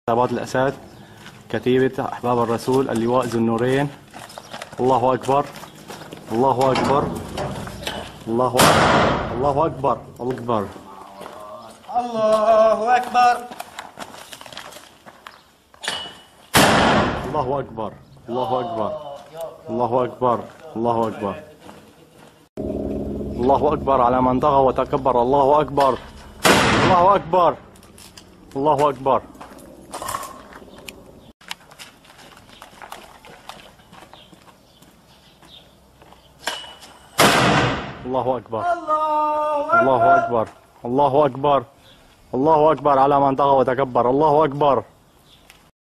عباد الأسد، كتيبة أحباب الرسول، اللواء ذو النورين. الله أكبر، الله أكبر، الله أكبر، الله أكبر، الله أكبر، الله أكبر، الله أكبر، الله أكبر، الله أكبر، الله أكبر، الله أكبر على من طغى وتكبر. الله أكبر، الله أكبر، الله أكبر. الله أكبر، الله أكبر، الله أكبر، الله أكبر على من طغى وتكبر. الله أكبر.